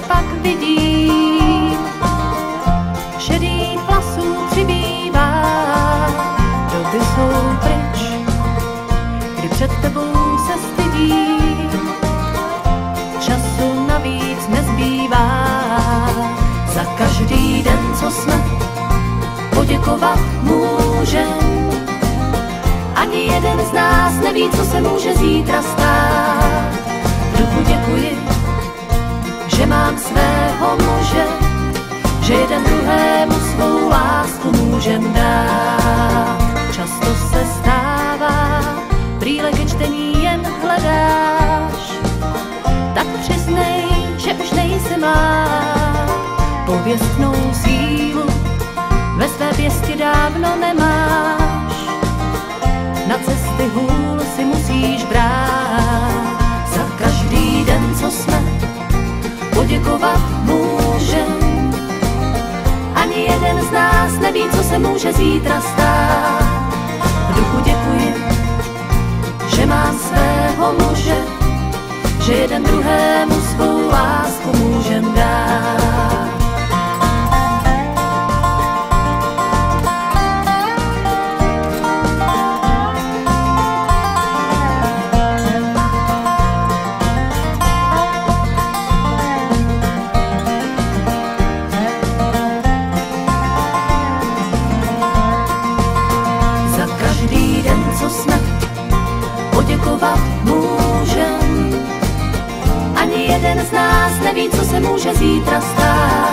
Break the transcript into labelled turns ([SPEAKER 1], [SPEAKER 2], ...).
[SPEAKER 1] pak vidím, šedých vlasů přibývá, doby jsou pryč, kdy před tebou se stydím, času navíc nezbývá, za každý den, co jsme, poděkovat můžem. Ani jeden z nás neví, co se může zítra stát. Duchu děkuji, že mám svého muže, že jeden druhému svou lásku můžem dát. Často se stává, brýle ke čtení jen hledáš, tak přiznej, že už nejsi má. Pověstnou sílu ve své pěsti dávno nemáš, na cesty hůl si musíš brát. Za každý den, co jsme, poděkovat můžem. Ani jeden z nás neví, co se může zítra stát. V duchu děkuji, že mám svého muže, že jeden druhému svou lásku můžem dát. Co jsme, poděkovat můžem. Ani jeden z nás neví, co se může zítra stát.